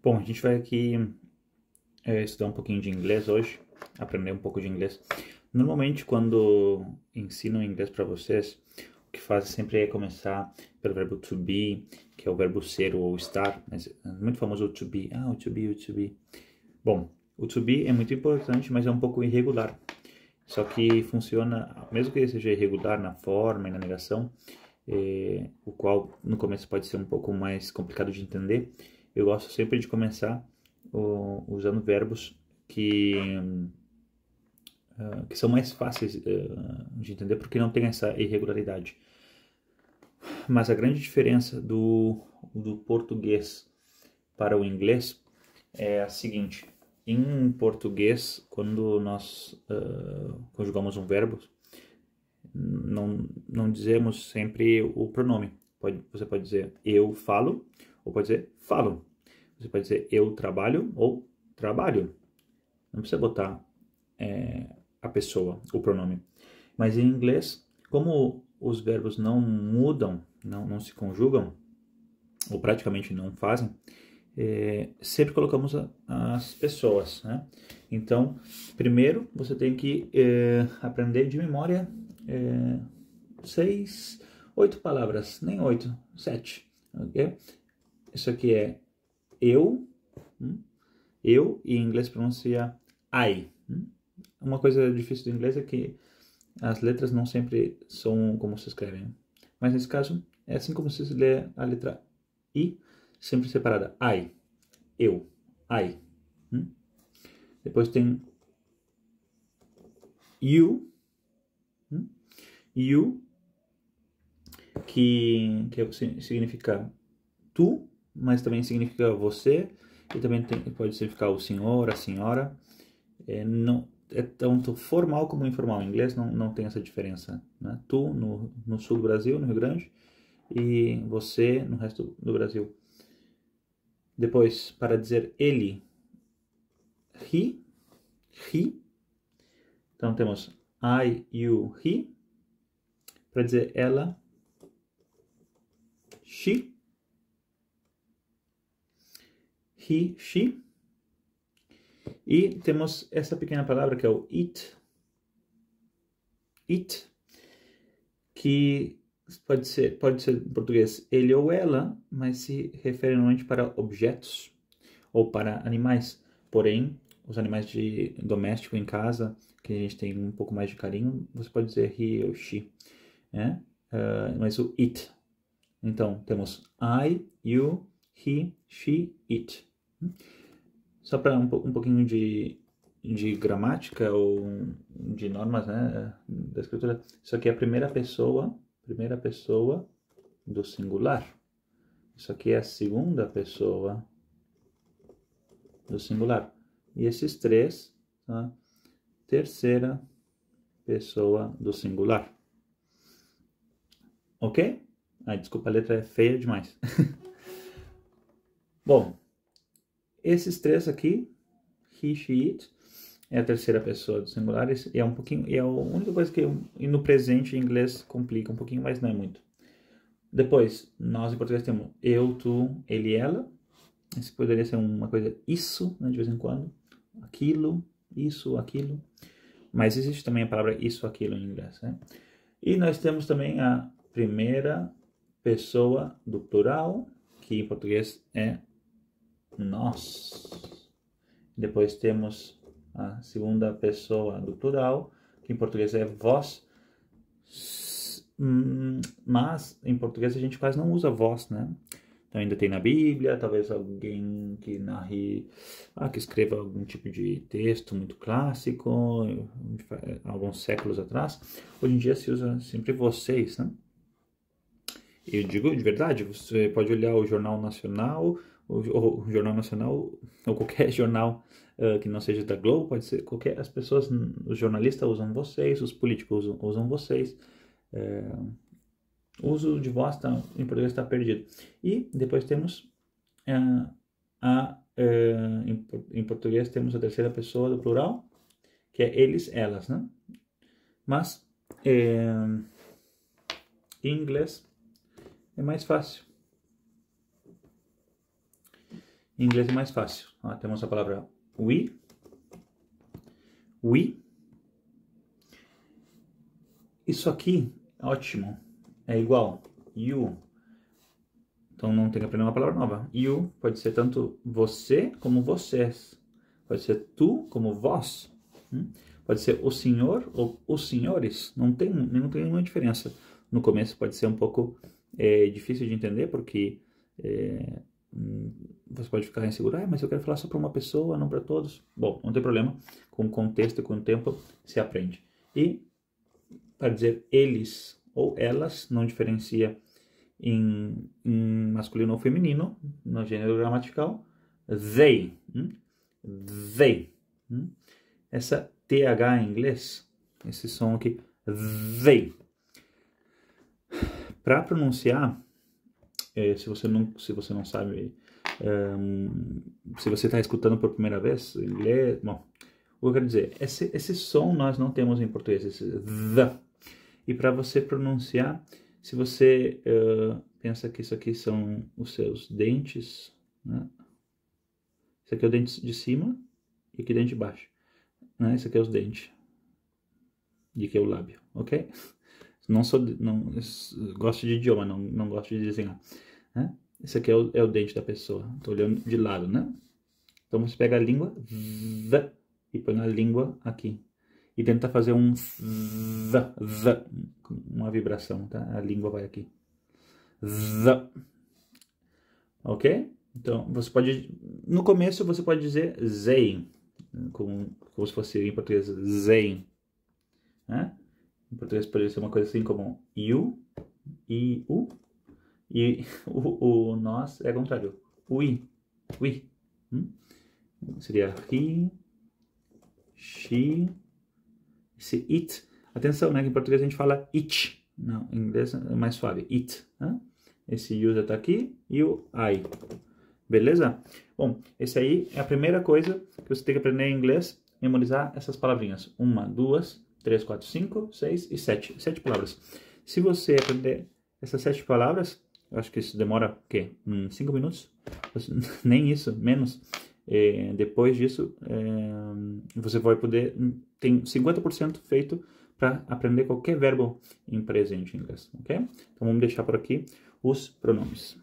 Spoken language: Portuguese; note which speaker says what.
Speaker 1: Bom, a gente vai aqui estudar um pouquinho de inglês hoje, aprender um pouco de inglês. Normalmente, quando ensinam inglês para vocês, o que fazem sempre é começar pelo verbo to be, que é o verbo ser ou estar. Mas é muito famoso o to be. O to be, o to be. Bom, o to be é muito importante, mas é um pouco irregular. Só que funciona, mesmo que ele seja irregular na forma e na negação, o qual no começo pode ser um pouco mais complicado de entender, eu gosto sempre de começar usando verbos que são mais fáceis de entender porque não tem essa irregularidade. Mas a grande diferença do português para o inglês é a seguinte: em português, quando nós conjugamos um verbo, não dizemos sempre o pronome. Você pode dizer eu falo, ou pode dizer falo. Você pode dizer eu trabalho ou trabalho. Não precisa botar a pessoa, o pronome. Mas em inglês, como os verbos não mudam, não se conjugam, ou praticamente não fazem, sempre colocamos as pessoas, né? Então, primeiro você tem que aprender de memória 8 palavras, nem 8, 7, ok? Isso aqui é eu, e em inglês pronuncia I. Uma coisa difícil do inglês é que as letras não sempre são como se escrevem. Mas nesse caso, é assim como se lê a letra I, sempre separada. I, eu, I. Depois tem you, you, que significa tu, mas também significa você, e também pode significar o senhor, a senhora. Não é tanto formal como informal. Em inglês não tem essa diferença, né? Tu no sul do Brasil, no Rio Grande, e você no resto do Brasil. Depois, para dizer ele, he. Então temos I, you, he. Para dizer ela, she. He, she. E temos essa pequena palavra que é o it, que pode ser em português ele ou ela, mas se refere normalmente para objetos ou para animais. Porém, os animais de doméstico em casa, que a gente tem um pouco mais de carinho, você pode dizer he ou she, né? Mas o it. Então, temos I, you, he, she, it. Só para um pouquinho de gramática ou de normas, né, da escritura. Isso aqui é a primeira pessoa do singular. Isso aqui é a segunda pessoa do singular. E esses três, tá? Terceira pessoa do singular. Ok? Desculpa, a letra é feia demais. Bom, esses três aqui, he, she, it, é a terceira pessoa do singular, e é a única coisa que no presente em inglês complica um pouquinho, mas não é muito. Depois, nós em português temos eu, tu, ele, ela. Isso poderia ser uma coisa isso, né, de vez em quando. Aquilo, isso, aquilo. Mas existe também a palavra isso, aquilo em inglês, né? E nós temos também a primeira pessoa do plural, que em português é nós. Depois temos a segunda pessoa do plural, que em português é vós, mas em português a gente quase não usa vós, né? Então ainda tem na Bíblia, talvez alguém que narre, que escreva algum tipo de texto muito clássico, alguns séculos atrás. Hoje em dia se usa sempre vocês, né? Eu digo de verdade, você pode olhar o Jornal Nacional, o Jornal Nacional, ou qualquer jornal que não seja da Globo, pode ser qualquer. As pessoas, os jornalistas usam vocês, os políticos usam vocês. O uso de voz em português está perdido. E depois temos em português temos a terceira pessoa do plural, que é eles, elas, né? Mas em inglês é mais fácil. Em inglês é mais fácil. Ó, temos a palavra we. We. Isso aqui, ótimo. É igual. You. Então não tem que aprender uma palavra nova. You pode ser tanto você como vocês. Pode ser tu como vós. Pode ser o senhor ou os senhores. Não tem nenhuma diferença. No começo pode ser um pouco difícil de entender, porque você pode ficar inseguro. Mas eu quero falar só para uma pessoa, não para todos. Bom, não tem problema. Com o contexto e com o tempo se aprende. E para dizer eles ou elas, não diferencia em masculino ou feminino, no gênero gramatical. They. They. Essa TH em inglês, esse som aqui, they. Para pronunciar, se você não sabe, se você está escutando por primeira vez, bom, o que eu quero dizer, esse som nós não temos em português, esse the. E para você pronunciar, se você pensa que isso aqui são os seus dentes, né? Esse aqui é o dente de cima e aqui o dente de baixo. Né? Esse aqui é os dentes. E aqui é o lábio, ok? Gosto de idioma, não gosto de desenhar. Né? Esse aqui é o dente da pessoa. Estou olhando de lado, né? Então você pega a língua e põe a língua aqui. E tenta fazer um uma vibração, tá? A língua vai aqui. Ok? Então, você pode... No começo, você pode dizer Zayn. Como se fosse em português, Zayn. Né? Em português pode ser uma coisa assim como you, e u. E o nós é o contrário. We. Seria he, she... Esse it, atenção, né? Que em português a gente fala it. Não, em inglês é mais suave, it. Né? Esse you já está aqui e o I. Beleza? Bom, esse aí é a primeira coisa que você tem que aprender em inglês, memorizar essas palavrinhas. 1, 2, 3, 4, 5, 6 e 7. 7 palavras. Se você aprender essas 7 palavras, eu acho que isso demora, o quê? 5 minutos? Nem isso, menos. Depois disso, você vai poder... Tem 50% feito para aprender qualquer verbo em presente em inglês, ok? Então vamos deixar por aqui os pronomes.